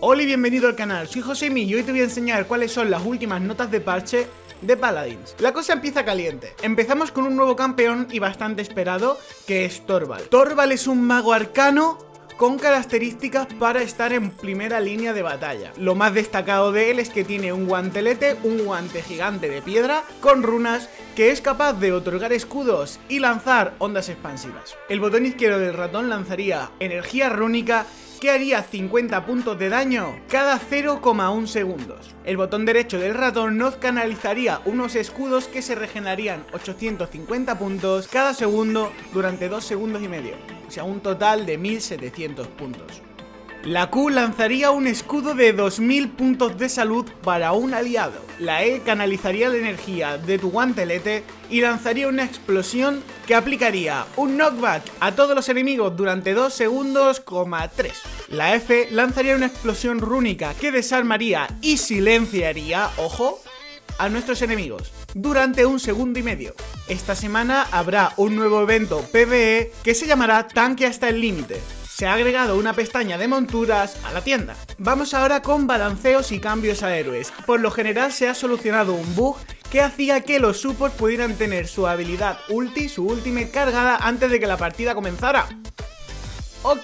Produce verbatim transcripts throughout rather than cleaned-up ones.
Hola y bienvenido al canal, soy Josemi y hoy te voy a enseñar cuáles son las últimas notas de parche de Paladins. La cosa empieza caliente. Empezamos con un nuevo campeón y bastante esperado, que es Torvald. Torvald es un mago arcano con características para estar en primera línea de batalla. Lo más destacado de él es que tiene un guantelete, un guante gigante de piedra con runas que es capaz de otorgar escudos y lanzar ondas expansivas. El botón izquierdo del ratón lanzaría energía rúnica que haría cincuenta puntos de daño cada cero coma uno segundos. El botón derecho del ratón nos canalizaría unos escudos que se regenerarían ochocientos cincuenta puntos cada segundo durante dos segundos y medio, o sea un total de mil setecientos puntos. La Q lanzaría un escudo de dos mil puntos de salud para un aliado. La E canalizaría la energía de tu guantelete y lanzaría una explosión que aplicaría un knockback a todos los enemigos durante dos segundos, coma tres. La F lanzaría una explosión rúnica que desarmaría y silenciaría, ojo, a nuestros enemigos durante un segundo y medio. Esta semana habrá un nuevo evento PvE que se llamará Tanque hasta el límite. Se ha agregado una pestaña de monturas a la tienda. Vamos ahora con balanceos y cambios a héroes. Por lo general se ha solucionado un bug que hacía que los supports pudieran tener su habilidad ulti, su ultimate cargada antes de que la partida comenzara. Ok.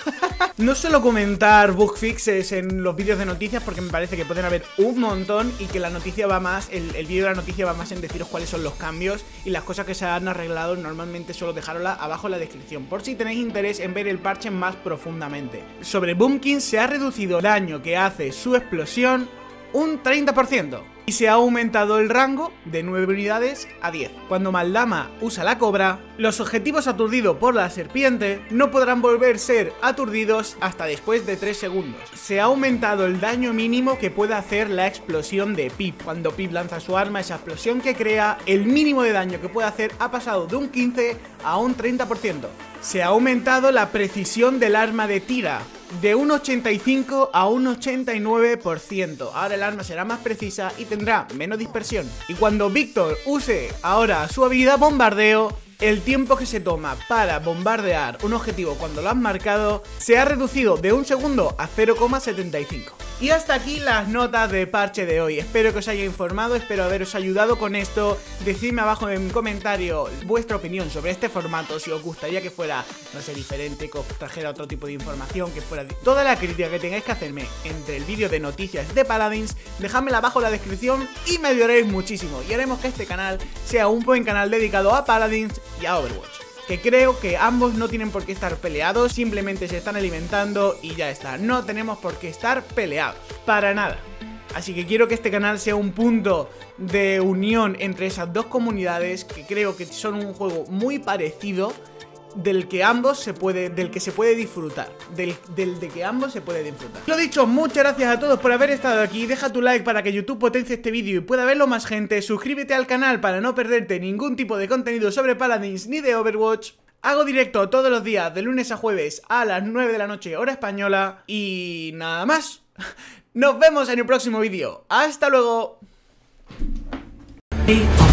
No suelo comentar bug fixes en los vídeos de noticias porque me parece que pueden haber un montón y que la noticia va más, el, el vídeo de la noticia va más en deciros cuáles son los cambios y las cosas que se han arreglado. Normalmente suelo dejarosla abajo en la descripción por si tenéis interés en ver el parche más profundamente. Sobre Boomkin se ha reducido el daño que hace su explosión un treinta por ciento. Y se ha aumentado el rango de nueve unidades a diez. Cuando Maldama usa la cobra, los objetivos aturdidos por la serpiente no podrán volver a ser aturdidos hasta después de tres segundos. Se ha aumentado el daño mínimo que puede hacer la explosión de Pip. Cuando Pip lanza su arma, esa explosión que crea, el mínimo de daño que puede hacer ha pasado de un quince a un treinta por ciento. Se ha aumentado la precisión del arma de tira de un ochenta y cinco a un ochenta y nueve por ciento. Ahora el arma será más precisa y tendrá menos dispersión. Y cuando Víctor use ahora su habilidad bombardeo, el tiempo que se toma para bombardear un objetivo cuando lo has marcado se ha reducido de un segundo a cero coma setenta y cinco. Y hasta aquí las notas de parche de hoy. Espero que os haya informado, espero haberos ayudado con esto. Decidme abajo en un comentario vuestra opinión sobre este formato, si os gustaría que fuera, no sé, diferente, que os trajera otro tipo de información, que fuera... Toda la crítica que tengáis que hacerme entre el vídeo de noticias de Paladins, dejadmela abajo en la descripción y me ayudaréis muchísimo. Y haremos que este canal sea un buen canal dedicado a Paladins y a Overwatch. Que creo que ambos no tienen por qué estar peleados, simplemente se están alimentando y ya está. No tenemos por qué estar peleados, para nada. Así que quiero que este canal sea un punto de unión entre esas dos comunidades, que creo que son un juego muy parecido, del que ambos se puede, del que se puede disfrutar, del, del de que ambos se puede disfrutar. Lo dicho, muchas gracias a todos por haber estado aquí. Deja tu like para que YouTube potencie este vídeo y pueda verlo más gente. Suscríbete al canal para no perderte ningún tipo de contenido sobre Paladins ni de Overwatch. Hago directo todos los días de lunes a jueves a las nueve de la noche hora española. Y nada más. Nos vemos en el próximo vídeo. Hasta luego.